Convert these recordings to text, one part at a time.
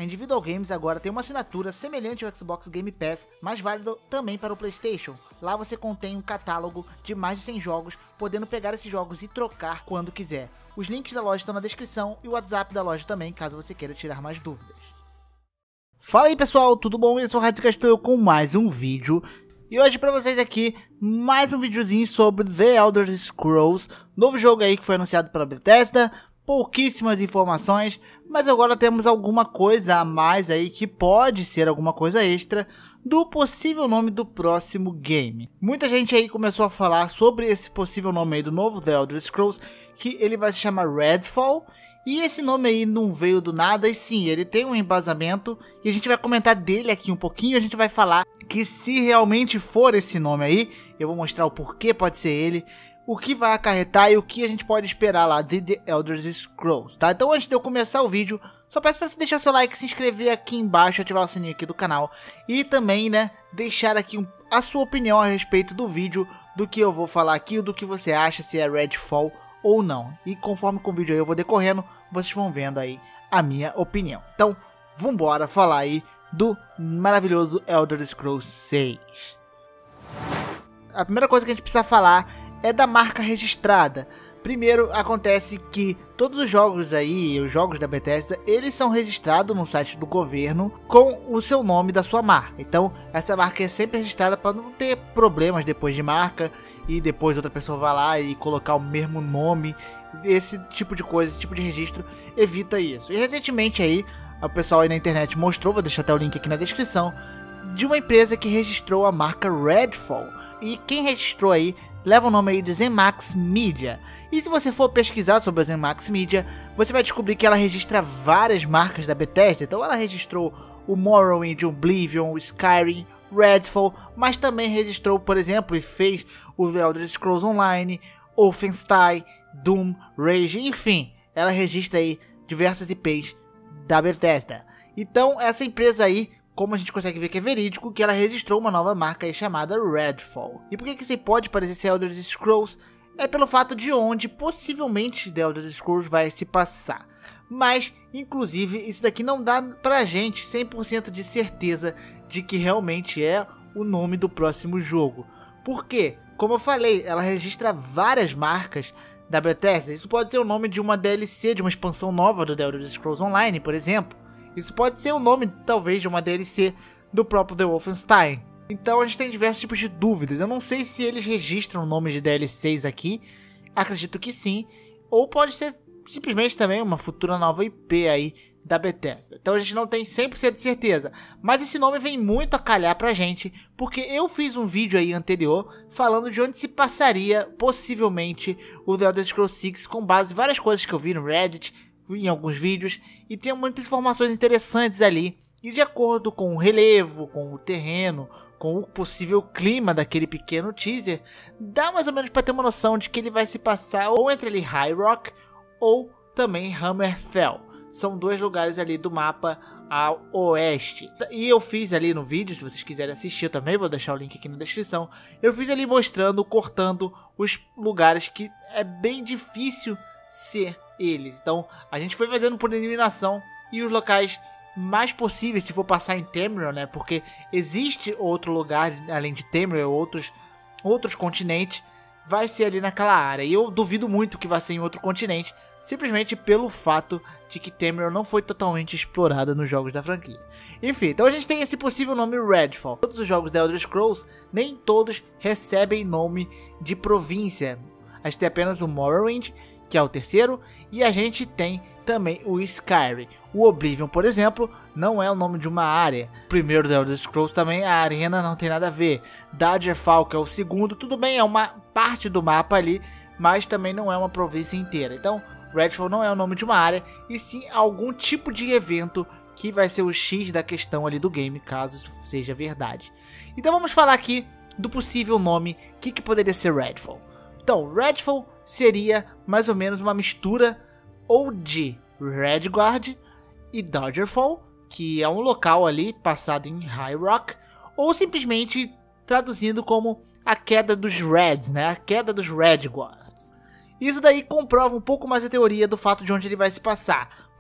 Individual Games agora tem uma assinatura semelhante ao Xbox Game Pass, mas válido também para o PlayStation. Lá você contém um catálogo de mais de 100 jogos, podendo pegar esses jogos e trocar quando quiser. Os links da loja estão na descrição e o WhatsApp da loja também, caso você queira tirar mais dúvidas. Fala aí pessoal, tudo bom? Eu sou o Radicast, estou eu com mais um vídeo. E hoje para vocês aqui, mais um videozinho sobre The Elder Scrolls, novo jogo aí que foi anunciado pela Bethesda. Pouquíssimas informações, mas agora temos alguma coisa a mais aí que pode ser alguma coisa extra do possível nome do próximo game. Muita gente aí começou a falar sobre esse possível nome aí do novo The Elder Scrolls, que ele vai se chamar Redfall, e esse nome aí não veio do nada, e sim, ele tem um embasamento, e a gente vai comentar dele aqui um pouquinho, a gente vai falar que se realmente for esse nome aí, eu vou mostrar o porquê pode ser ele, o que vai acarretar e o que a gente pode esperar lá de The Elder Scrolls, tá? Então antes de eu começar o vídeo, só peço para você deixar o seu like, se inscrever aqui embaixo, ativar o sininho aqui do canal e também, né, deixar aqui a sua opinião a respeito do vídeo, do que eu vou falar aqui, do que você acha, se é Redfall ou não. E conforme com o vídeo aí eu vou decorrendo, vocês vão vendo aí a minha opinião. Então, vambora falar aí do maravilhoso Elder Scrolls 6. A primeira coisa que a gente precisa falar é da marca registrada. Primeiro, acontece que todos os jogos aí, os jogos da Bethesda, eles são registrados no site do governo com o seu nome da sua marca. Então, essa marca é sempre registrada para não ter problemas depois de marca e depois outra pessoa vai lá e colocar o mesmo nome. Esse tipo de coisa, esse tipo de registro evita isso. E recentemente aí, o pessoal aí na internet mostrou, vou deixar até o link aqui na descrição, de uma empresa que registrou a marca Redfall. E quem registrou aí leva o nome aí de ZeniMax Media. E se você for pesquisar sobre a ZeniMax Media, você vai descobrir que ela registra várias marcas da Bethesda. Então ela registrou o Morrowind, Oblivion, o Skyrim, Redfall, mas também registrou, por exemplo, e fez o The Elder Scrolls Online, Wolfenstein, Doom, Rage, enfim. Ela registra aí diversas IPs da Bethesda. Então essa empresa aí, como a gente consegue ver que é verídico, que ela registrou uma nova marca aí chamada Redfall. E por que isso aí pode parecer ser Elder Scrolls? É pelo fato de onde possivelmente The Elder Scrolls vai se passar. Mas, inclusive, isso daqui não dá pra gente 100% de certeza de que realmente é o nome do próximo jogo. Por quê? Como eu falei, ela registra várias marcas da Bethesda. Isso pode ser o nome de uma DLC, de uma expansão nova do The Elder Scrolls Online, por exemplo. Isso pode ser o nome, talvez, de uma DLC do próprio The Wolfenstein. Então a gente tem diversos tipos de dúvidas. Eu não sei se eles registram nomes de DLCs aqui. Acredito que sim. Ou pode ser simplesmente também uma futura nova IP aí da Bethesda. Então a gente não tem 100% de certeza. Mas esse nome vem muito a calhar pra gente, porque eu fiz um vídeo aí anterior falando de onde se passaria possivelmente o The Elder Scrolls 6 com base em várias coisas que eu vi no Reddit, em alguns vídeos, e tem muitas informações interessantes ali, e de acordo com o relevo, com o terreno, com o possível clima daquele pequeno teaser, dá mais ou menos para ter uma noção de que ele vai se passar ou entre ali High Rock ou também Hammerfell. São dois lugares ali do mapa ao oeste. E eu fiz ali no vídeo, se vocês quiserem assistir, eu também vou deixar o link aqui na descrição. Eu fiz ali mostrando, cortando os lugares que é bem difícil ser eles. Então a gente foi fazendo por eliminação e os locais mais possíveis, se for passar em Tamriel, né? Porque existe outro lugar além de Tamriel, outros continentes, vai ser ali naquela área. E eu duvido muito que vá ser em outro continente, simplesmente pelo fato de que Tamriel não foi totalmente explorada nos jogos da franquia. Enfim, então a gente tem esse possível nome Redfall. Todos os jogos da Elder Scrolls, nem todos recebem nome de província. A gente tem apenas o Morrowind, que é o terceiro, e a gente tem também o Skyrim. O Oblivion, por exemplo, não é o nome de uma área. O primeiro The Elder Scrolls também, a arena não tem nada a ver. Daggerfall, que é o segundo, tudo bem, é uma parte do mapa ali, mas também não é uma província inteira. Então, Redfall não é o nome de uma área, e sim algum tipo de evento que vai ser o X da questão ali do game, caso isso seja verdade. Então vamos falar aqui do possível nome, que poderia ser Redfall. Então, Redfall seria mais ou menos uma mistura ou de Redguard e Daggerfall, que é um local ali passado em High Rock, ou simplesmente traduzindo como a queda dos Reds, né? A queda dos Redguards. Isso daí comprova um pouco mais a teoria do fato de onde ele vai se passar,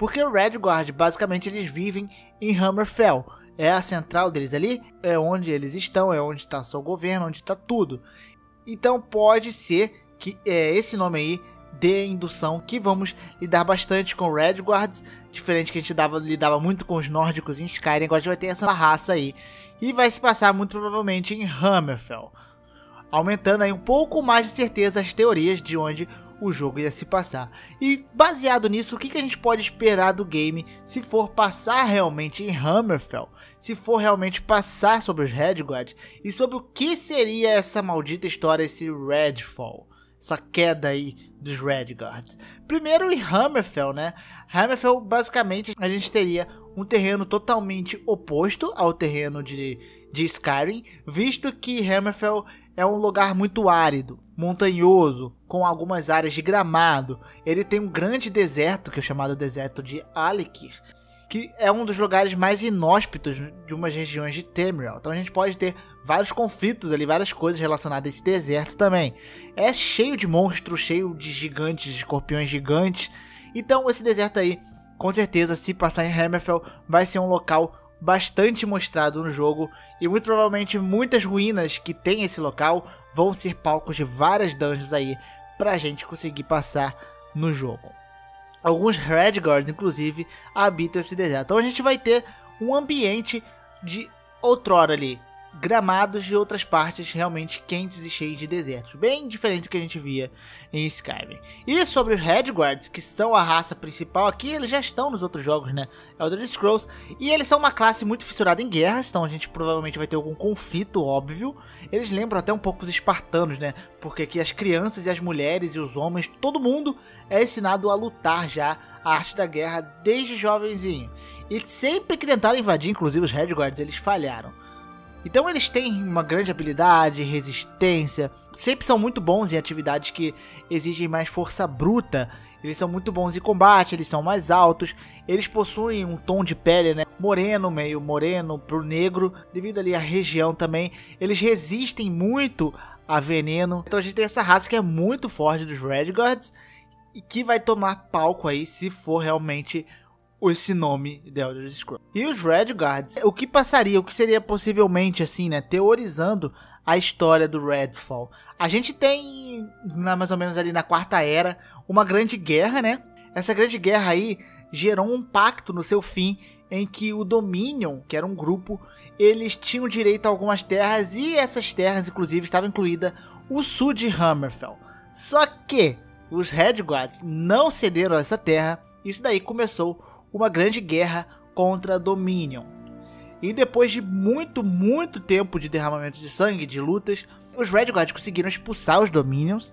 Porque o Redguard, basicamente, eles vivem em Hammerfell. É a central deles ali, é onde eles estão, é onde está seu governo, onde está tudo. Então pode ser que esse nome aí dê indução que vamos lidar bastante com Redguards, diferente que a gente lidava muito com os nórdicos em Skyrim. Agora a gente vai ter essa raça aí e vai se passar muito provavelmente em Hammerfell, aumentando aí um pouco mais de certeza as teorias de onde o jogo ia se passar. E baseado nisso, o que a gente pode esperar do game se for passar realmente em Hammerfell, se for realmente passar sobre os Redguard e sobre o que seria essa maldita história, esse Redfall, essa queda aí dos Redguard. Primeiro em Hammerfell, né? Hammerfell, basicamente, a gente teria um terreno totalmente oposto ao terreno de Skyrim, visto que Hammerfell é um lugar muito árido, montanhoso, com algumas áreas de gramado. Ele tem um grande deserto, que é chamado deserto de Alikir, que é um dos lugares mais inóspitos de umas regiões de Tamriel. Então a gente pode ter vários conflitos ali, várias coisas relacionadas a esse deserto também. É cheio de monstros, cheio de gigantes, de escorpiões gigantes. Então esse deserto aí, com certeza, se passar em Hammerfell, vai ser um local bastante mostrado no jogo, e muito provavelmente muitas ruínas que tem esse local vão ser palcos de várias dungeons aí pra gente conseguir passar no jogo. Alguns Redguards, inclusive, habitam esse deserto. Então a gente vai ter um ambiente de outrora ali, gramados e outras partes realmente quentes e cheios de desertos, bem diferente do que a gente via em Skyrim. E sobre os Redguards, que são a raça principal aqui, eles já estão nos outros jogos, né, Elder Scrolls, e eles são uma classe muito fissurada em guerras, então a gente provavelmente vai ter algum conflito, óbvio. Eles lembram até um pouco os espartanos, né, porque aqui as crianças e as mulheres e os homens, todo mundo é ensinado a lutar já a arte da guerra desde jovenzinho. E sempre que tentaram invadir, inclusive os Redguards, eles falharam. Então eles têm uma grande habilidade, resistência, sempre são muito bons em atividades que exigem mais força bruta. Eles são muito bons em combate, eles são mais altos, eles possuem um tom de pele, né, moreno, meio moreno pro negro, devido ali à região também. Eles resistem muito a veneno, então a gente tem essa raça que é muito forte dos Redguards e que vai tomar palco aí se for realmente esse nome de Elder Scrolls. E os Redguards, o que passaria, o que seria possivelmente assim, né, teorizando a história do Redfall. A gente tem, mais ou menos ali na Quarta Era, uma grande guerra, né? Essa grande guerra aí gerou um pacto no seu fim, em que o Dominion, que era um grupo, eles tinham direito a algumas terras, e essas terras, inclusive, estava incluída o sul de Hammerfell. Só que os Redguards não cederam a essa terra, e isso daí começou uma grande guerra contra Dominion. E depois de muito tempo de derramamento de sangue, de lutas, os Redguards conseguiram expulsar os Dominions.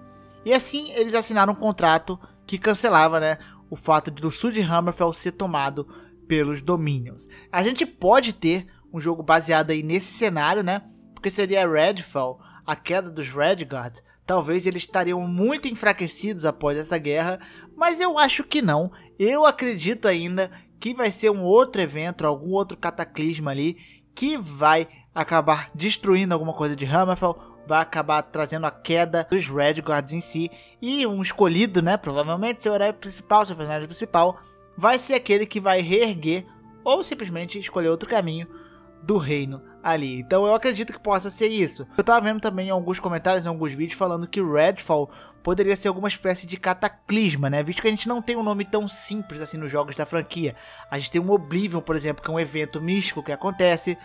E assim eles assinaram um contrato que cancelava, né, o fato do sul de Hammerfell ser tomado pelos Dominions. A gente pode ter um jogo baseado aí nesse cenário, né, porque seria Redfall, a queda dos Redguards. Talvez eles estariam muito enfraquecidos após essa guerra, mas eu acho que não. Eu acredito ainda que vai ser um outro evento, algum outro cataclisma ali, que vai acabar destruindo alguma coisa de Hammerfell, vai acabar trazendo a queda dos Redguards em si, e um escolhido, né, provavelmente seu herói principal, seu personagem principal, vai ser aquele que vai reerguer, ou simplesmente escolher outro caminho do reino ali. Então eu acredito que possa ser isso. Eu tava vendo também em alguns comentários, em alguns vídeos, falando que Redfall poderia ser alguma espécie de cataclisma, né? Visto que a gente não tem um nome tão simples assim nos jogos da franquia. A gente tem um Oblivion, por exemplo, que é um evento místico que acontece.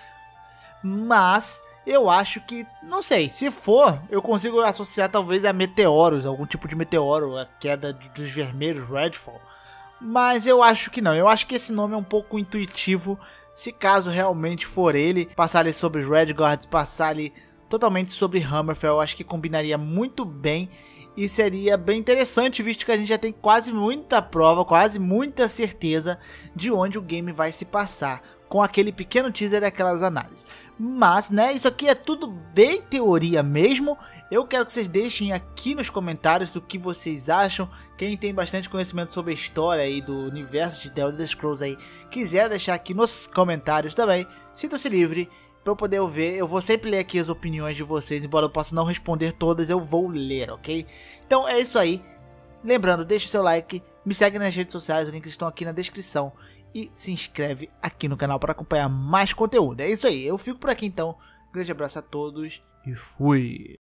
Mas eu acho que, não sei, se for, eu consigo associar talvez a meteoros, algum tipo de meteoro, a queda dos vermelhos, Redfall. Mas eu acho que não. Eu acho que esse nome é um pouco intuitivo. Se caso realmente for ele, passar ali sobre os Redguards, passar ali totalmente sobre Hammerfell, eu acho que combinaria muito bem e seria bem interessante, visto que a gente já tem quase muita prova, quase muita certeza de onde o game vai se passar, com aquele pequeno teaser e aquelas análises. Mas, né, isso aqui é tudo bem teoria mesmo. Eu quero que vocês deixem aqui nos comentários o que vocês acham. Quem tem bastante conhecimento sobre a história aí do universo de The Elder Scrolls aí, quiser deixar aqui nos comentários também, sinta-se livre para eu poder ver. Eu vou sempre ler aqui as opiniões de vocês, embora eu possa não responder todas, eu vou ler, ok? Então é isso aí. Lembrando, deixe seu like, Me segue nas redes sociais, os links estão aqui na descrição. E se inscreve aqui no canal para acompanhar mais conteúdo. É isso aí, eu fico por aqui então. Grande abraço a todos e fui!